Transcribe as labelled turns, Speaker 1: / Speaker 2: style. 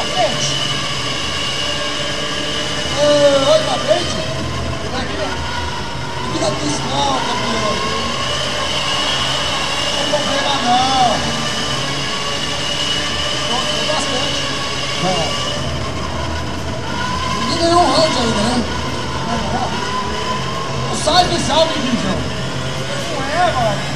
Speaker 1: pra frente. Olha pra frente. Vai aqui, ó. Não fica triste não, campeão. Não tem problema não. Gostou bastante. Ninguém ganhou um round ainda, né? Não sai que salve, Guizão. Não é, mano.